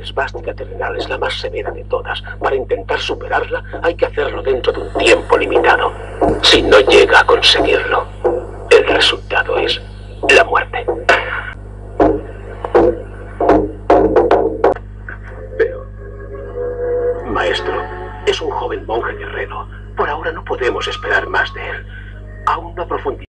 esvástica terrenal es la más severa de todas. Para intentar superarla, hay que hacerlo dentro de un tiempo limitado. Si no llega a conseguirlo, el resultado es la muerte. Pero, maestro, es un joven monje guerrero. Por ahora no podemos esperar más de él. Aún no ha profundizado.